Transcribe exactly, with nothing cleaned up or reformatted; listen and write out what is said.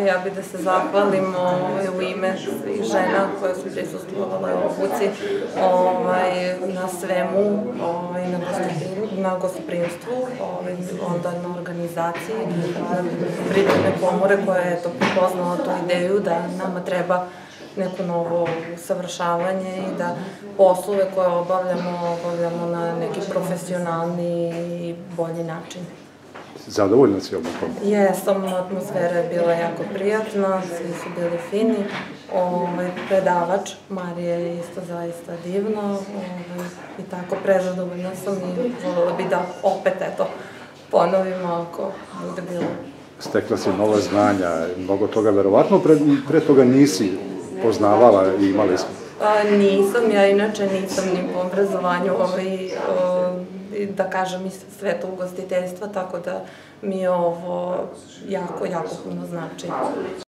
ja bih da se zahvalim u ime svih žena koje su prisustvovale obuci na svemu, na gostoprimstvu, onda na organizaciji Prirodne komore koja je prepoznala tu ideju da nama treba neko novo usavršavanje i da poslove koje obavljamo, obavljamo na neki profesionalni i bolji način. Zadovoljna si obukom? Jesam, atmosfera je bila jako prijatna, svi su bili fini. Predavač Marija je isto zaista divno i tako prezadovoljna sam i voljela bi da opet, eto, ponovimo ako bude bilo. Stekla si nova znanja, mnogo toga, verovatno pre toga nisi poznavala i imali smo? Nisam, ja inače nisam ni po obrazovanju, da kažem, iz sveta ugostiteljstva, tako da mi je ovo jako, jako puno znači.